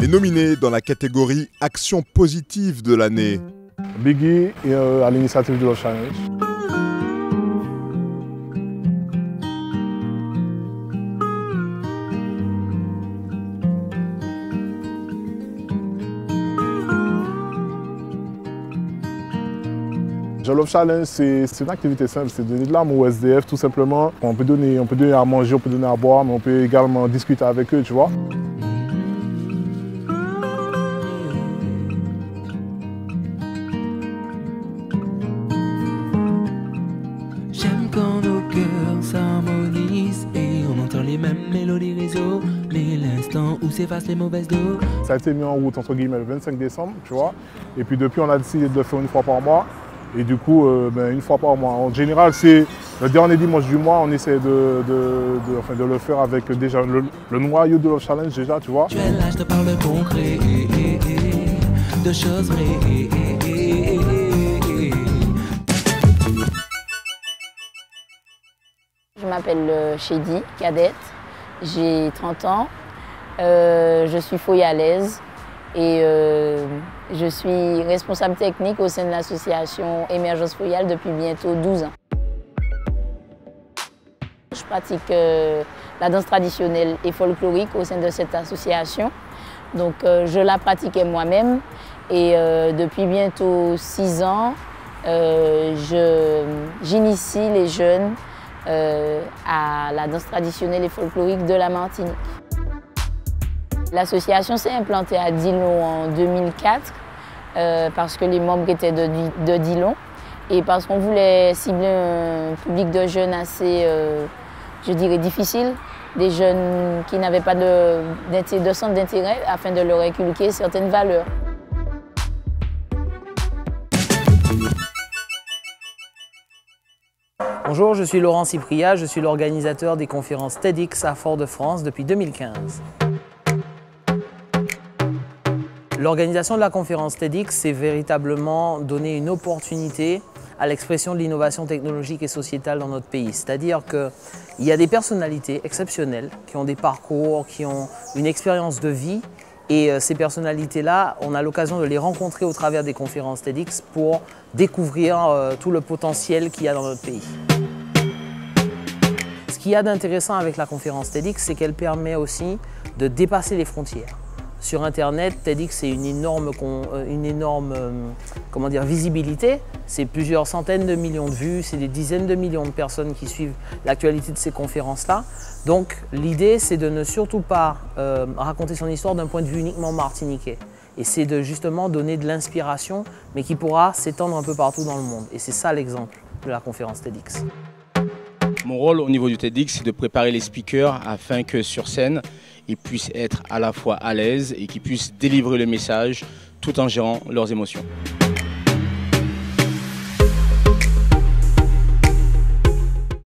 est nominé dans la catégorie Action positive de l'année. Biggie à l'initiative de Love Challenge. The Love Challenge, c'est une activité simple, c'est donner de l'amour au SDF tout simplement. On peut donner à manger, on peut donner à boire, mais on peut également discuter avec eux, tu vois. J'aime quand nos cœurs s'harmonisent et on entend les mêmes mélodies réseau, mais l'instant où s'effacent les mauvaises dos. Ça a été mis en route entre guillemets le 25 décembre, tu vois. Et puis depuis, on a décidé de le faire une fois par mois. Et du coup, une fois par mois. En général, c'est le dernier dimanche du mois, on essaie de le faire avec déjà le noyau de Love Challenge déjà, tu vois. Tu es là, je te parle concret, de choses vraies. Je m'appelle Chédi, cadette, j'ai 30 ans, je suis foyalaise et je suis responsable technique au sein de l'association Émergence Foyale depuis bientôt 12 ans. Je pratique la danse traditionnelle et folklorique au sein de cette association. Donc je la pratiquais moi-même et depuis bientôt 6 ans, j'initie les jeunes à la danse traditionnelle et folklorique de la Martinique. L'association s'est implantée à Dillon en 2004 parce que les membres étaient de Dillon et parce qu'on voulait cibler un public de jeunes assez, je dirais, difficile, des jeunes qui n'avaient pas de centre d'intérêt afin de leur inculquer certaines valeurs. Bonjour, je suis Laurent Cypria, je suis l'organisateur des conférences TEDx à Fort-de-France depuis 2015. L'organisation de la conférence TEDx, c'est véritablement donner une opportunité à l'expression de l'innovation technologique et sociétale dans notre pays. C'est-à-dire qu'il y a des personnalités exceptionnelles qui ont des parcours, qui ont une expérience de vie et ces personnalités-là, on a l'occasion de les rencontrer au travers des conférences TEDx pour découvrir tout le potentiel qu'il y a dans notre pays. Ce qu'il y a d'intéressant avec la conférence TEDx, c'est qu'elle permet aussi de dépasser les frontières. Sur Internet, TEDx c'est une énorme visibilité. C'est plusieurs centaines de millions de vues, c'est des dizaines de millions de personnes qui suivent l'actualité de ces conférences-là. Donc l'idée, c'est de ne surtout pas raconter son histoire d'un point de vue uniquement martiniquais. Et c'est de justement donner de l'inspiration, mais qui pourra s'étendre un peu partout dans le monde. Et c'est ça l'exemple de la conférence TEDx. Mon rôle au niveau du TEDx, c'est de préparer les speakers afin que sur scène, ils puissent être à la fois à l'aise et qu'ils puissent délivrer le message tout en gérant leurs émotions.